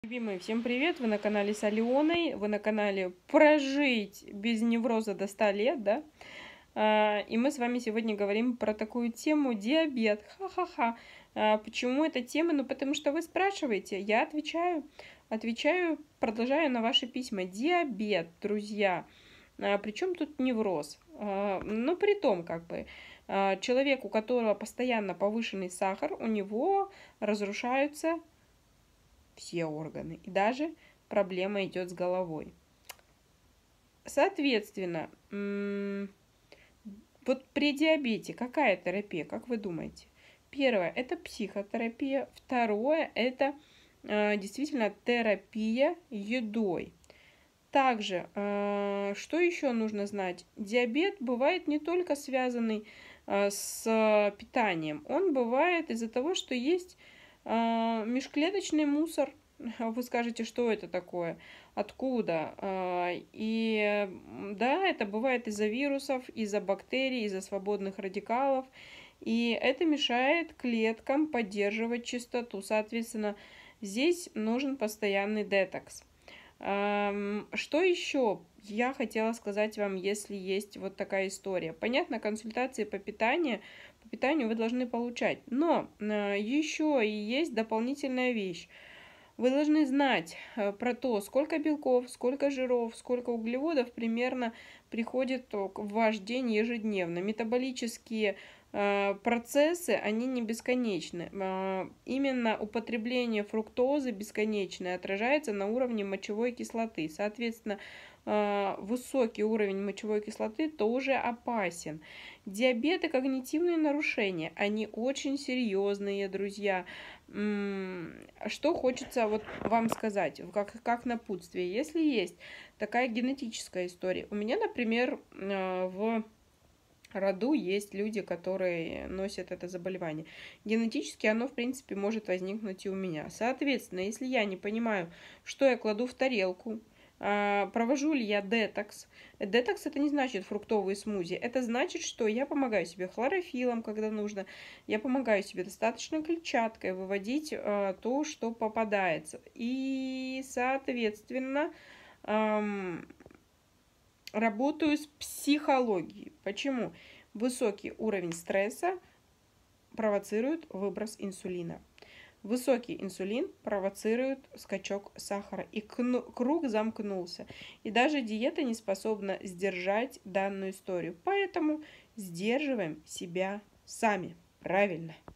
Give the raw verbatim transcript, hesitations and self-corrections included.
Любимые, всем привет! Вы на канале с Аленой, вы на канале «Прожить без невроза до ста лет», да? А, и мы с вами сегодня говорим про такую тему — диабет. Ха-ха-ха. А, почему эта тема? Ну, потому что вы спрашиваете, я отвечаю. Отвечаю, продолжаю на ваши письма. Диабет, друзья. А, причем тут невроз? А, ну, при том, как бы, а, человек, у которого постоянно повышенный сахар, у него разрушаются все органы, и даже проблема идет с головой. Соответственно, вот при диабете какая терапия, как вы думаете? Первое — это психотерапия, второе — это э, действительно терапия едой. Также, э, что еще нужно знать? Диабет бывает не только связанный э, с питанием, он бывает из-за того, что есть э, межклеточный мусор. Вы скажете, что это такое, откуда? И да, это бывает из-за вирусов, из-за бактерий, из-за свободных радикалов. И это мешает клеткам поддерживать чистоту. Соответственно, здесь нужен постоянный детокс. Что еще я хотела сказать вам, если есть вот такая история? Понятно, консультации по питанию, по питанию вы должны получать. Но еще и есть дополнительная вещь. Вы должны знать про то, сколько белков, сколько жиров, сколько углеводов примерно приходит в ваш день ежедневно. Метаболические процессы, они не бесконечны. Именно употребление фруктозы бесконечное отражается на уровне мочевой кислоты. Соответственно, высокий уровень мочевой кислоты тоже опасен. Диабет и когнитивные нарушения, они очень серьезные, друзья. Что хочется вот вам сказать, как, как напутствие. Если есть такая генетическая история. У меня, например, в роду есть люди, которые носят это заболевание. Генетически оно, в принципе, может возникнуть и у меня. Соответственно, если я не понимаю, что я кладу в тарелку, провожу ли я детокс. Детокс — это не значит фруктовые смузи. Это значит, что я помогаю себе хлорофилом, когда нужно. Я помогаю себе достаточно клетчаткой выводить то, что попадается. И, соответственно, работаю с психологией. Почему? Высокий уровень стресса провоцирует выброс инсулина. Высокий инсулин провоцирует скачок сахара, и круг замкнулся. И даже диета не способна сдержать данную историю. Поэтому сдерживаем себя сами. Правильно.